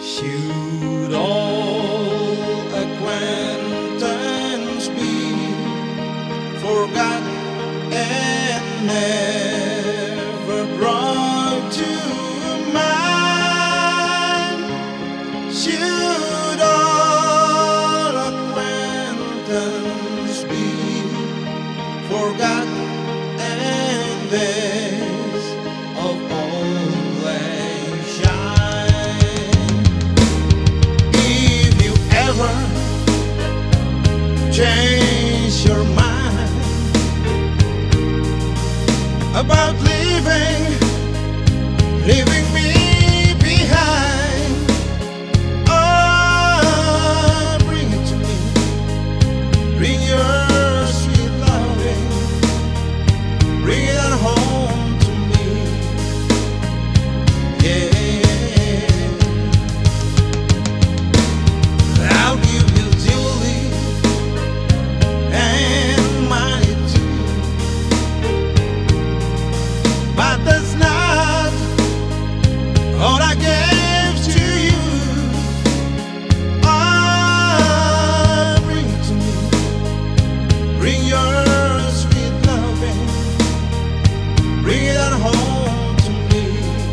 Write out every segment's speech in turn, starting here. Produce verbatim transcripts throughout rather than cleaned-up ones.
Should all acquaintance be forgot and never brought to mind? Should all acquaintance be forgot and days of old lang syne? If you ever change your mind about leaving, leaving me behind, oh, bring it to me, bring your sweet loving, bring it on home to me, yeah. I'll give you duly and money too, but that's not all I gave to you. Oh, bring it to me, bring your sweet loving, bring it on home to me,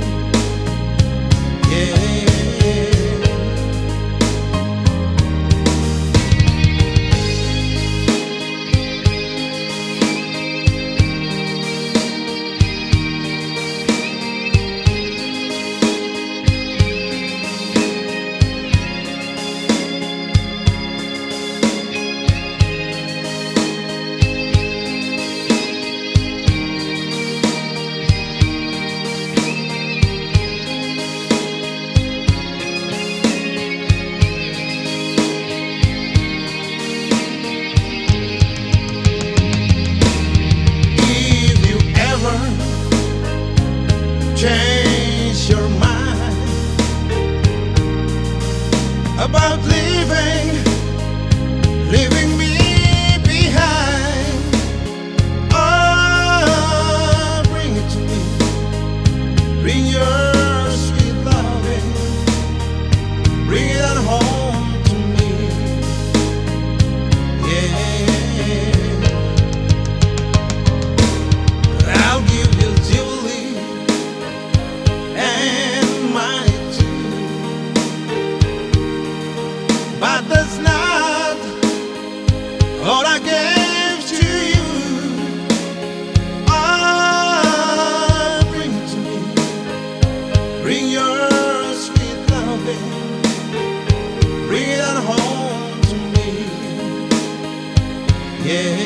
yeah. Change your mind about leaving, leaving me behind. Oh, bring it to me, bring your sweet loving, bring it on home to me, yeah. I'll give you duly and money too, but that's not all I gave to you. Oh, bring it to me, bring your sweet loving, bring it on home to me, yeah.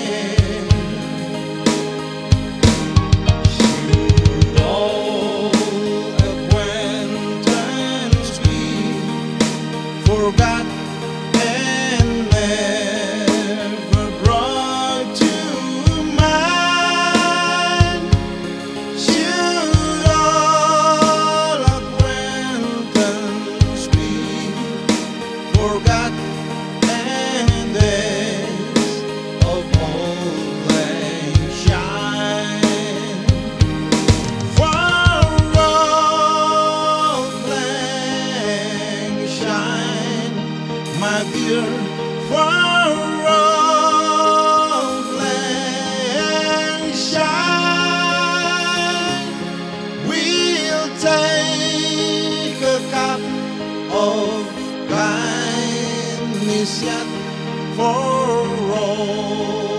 Forgot and never brought to mind. Should all acquaintance be forgot and days of old lang syne? For old lang syne, my dear, for old lang syne, we'll take a cup of kindness yet for all.